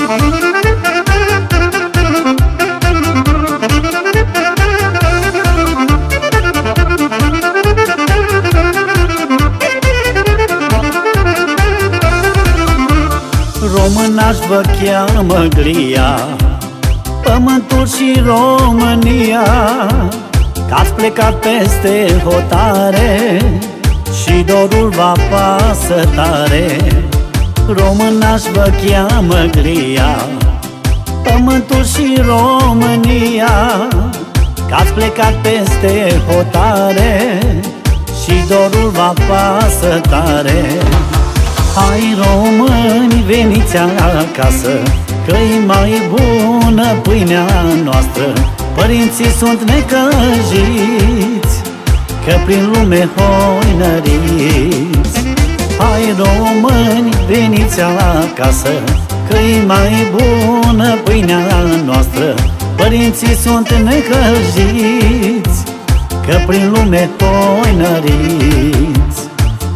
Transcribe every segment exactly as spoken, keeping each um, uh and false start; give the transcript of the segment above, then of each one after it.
Românaș vă cheamă glia, pământul și România, că-ați plecat peste hotare și dorul vă apasă tare. Românaș vă cheamă glia, pământul și România, că-ați plecat peste hotare și dorul vă apasă tare. Hai români, veniți acasă, că-i mai bună pâinea noastră. Părinții sunt necăjiți, că prin lume hoinăriți. Hai români, veniți acasă, că-i mai bună pâinea noastră. Părinții sunt necăjiți, că prin lume hoinăriți.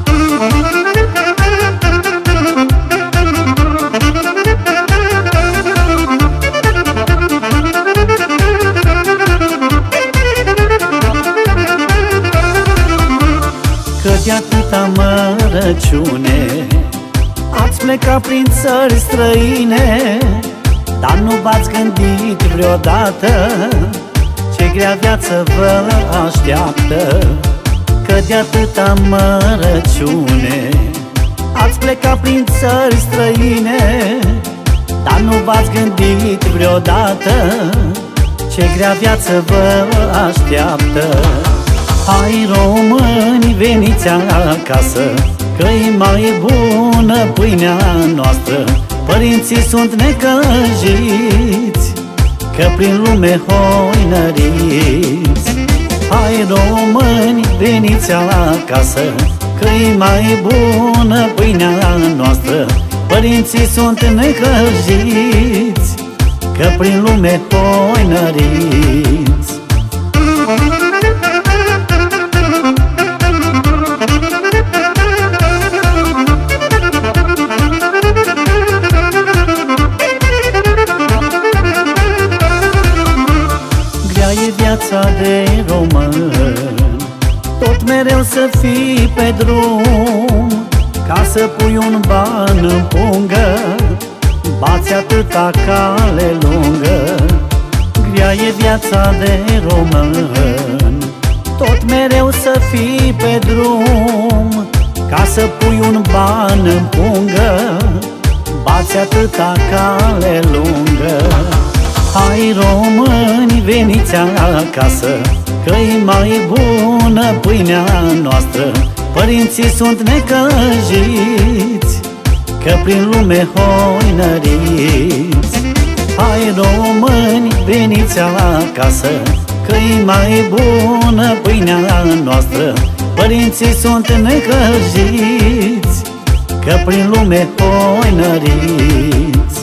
Că de atâta mărăciune ați plecat prin țări străine, dar nu v-ați gândit vreodată ce grea viață vă așteaptă. Că de atâta mărăciune ați plecat prin țări străine, dar nu v-ați gândit vreodată ce grea viață vă așteaptă. Hai români, veniți acasă, că-i mai bună pâinea noastră. Părinții sunt necăjiți, că prin lume hoinăriți. Hai români, veniți acasă, că-i mai bună pâinea noastră. Părinții sunt necăjiți, că prin lume hoinăriți. E viața de român, tot mereu să fii pe drum, ca să pui un ban în pungă, bați atâta cale lungă. Grea e viața de român, tot mereu să fii pe drum, ca să pui un ban în pungă, bați atâta cale lungă. Hai români, veniți acasă, că-i mai bună pâinea noastră. Părinții sunt necăjiți, că prin lume hoinăriți. Hai români, veniți acasă, că-i mai bună pâinea noastră. Părinții sunt necăjiți, că prin lume hoinăriți.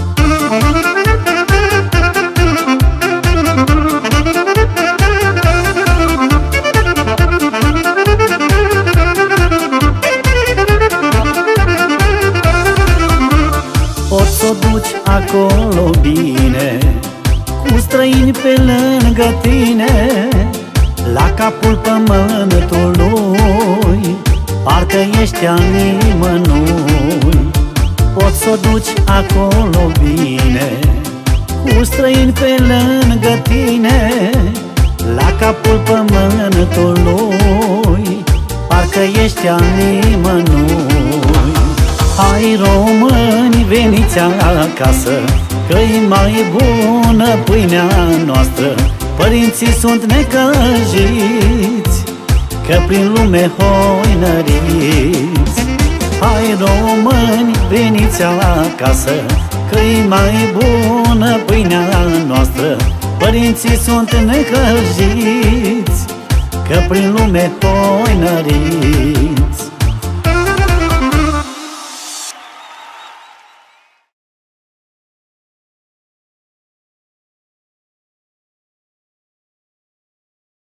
Poți să o duci acolo bine, cu străini pe lângă tine, la capul pământului, parcă ești a nimănui. Poți să o duci acolo bine, cu străini pe lângă tine, la capul pământului, parcă ești a nimănui. Hai români, veniți acasă, că-i mai bună pâinea noastră. Părinții sunt necăjiți, că prin lume hoinăriți. Hai români, veniți acasă, că-i mai bună pâinea noastră. Părinții sunt necăjiți, că prin lume hoinăriți.